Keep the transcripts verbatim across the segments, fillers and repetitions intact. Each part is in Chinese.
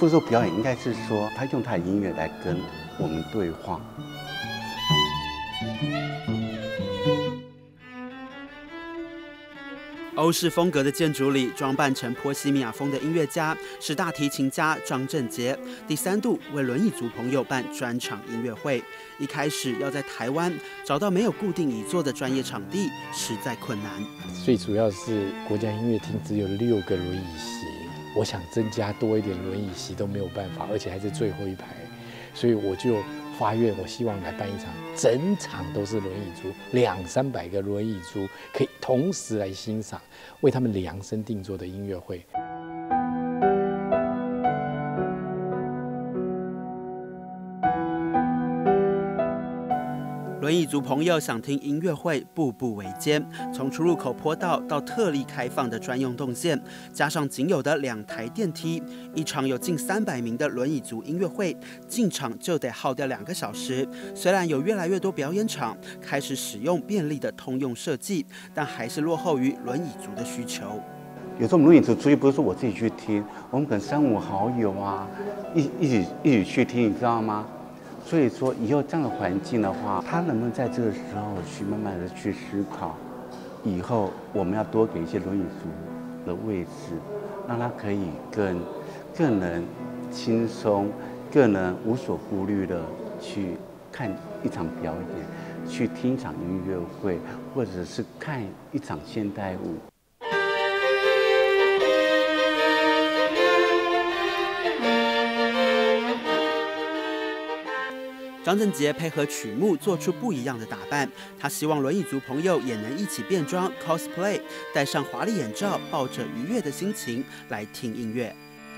不是说表演，应该是说他用他的音乐来跟我们对话。 欧式风格的建筑里，装扮成波西米亚风的音乐家是大提琴家张振杰，第三度为轮椅族朋友办专场音乐会。一开始要在台湾找到没有固定椅座的专业场地，实在困难。 最主要是国家音乐厅只有六个轮椅席，我想增加多一点轮椅席都没有办法，而且还是最后一排，所以我就发愿，我希望来办一场，整场都是轮椅族，两三百个轮椅族可以同时来欣赏，为他们量身定做的音乐会。 轮椅族朋友想听音乐会，步步维艰，从出入口坡道到特例开放的专用动线，加上仅有的两台电梯，一场有近三百名的轮椅族音乐会，进场就得耗掉两个小时。虽然有越来越多表演场开始使用便利的通用设计，但还是落后于轮椅族的需求。 有时候我们轮椅族出去不是说我自己去听，我们可能三五好友啊，一一起一起去听，你知道吗？所以说，以后这样的环境的话，他能不能在这个时候去慢慢的去思考，以后我们要多给一些轮椅族的位置，让他可以更更能轻松、更能无所顾虑的去看一场表演，去听一场音乐会，或者是看一场现代舞。 张振杰配合曲目做出不一样的打扮，他希望轮椅族朋友也能一起变装 cosplay， 戴上华丽眼罩，抱着愉悦的心情来听音乐。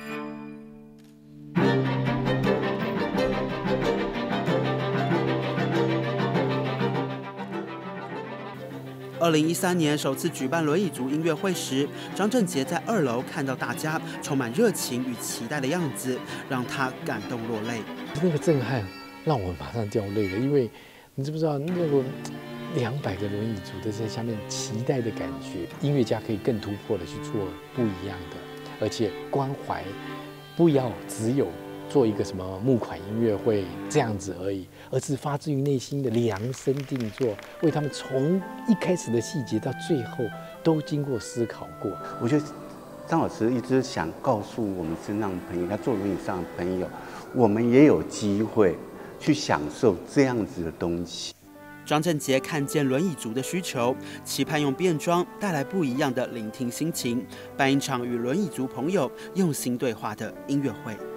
二零一三年首次举办轮椅族音乐会时，张振杰在二楼看到大家充满热情与期待的样子，让他感动落泪。 那个震撼让我马上掉泪了，因为你知不知道那个两百个轮椅族的在下面期待的感觉，音乐家可以更突破的去做不一样的，而且关怀不要只有做一个什么募款音乐会这样子而已，而是发自于内心的量身定做，为他们从一开始的细节到最后都经过思考过。 我觉得张老师一直想告诉我们身上的朋友，他坐轮椅上的朋友，我们也有机会去享受这样子的东西。 张振杰看见轮椅族的需求，期盼用变装带来不一样的聆听心情，办一场与轮椅族朋友用心对话的音乐会。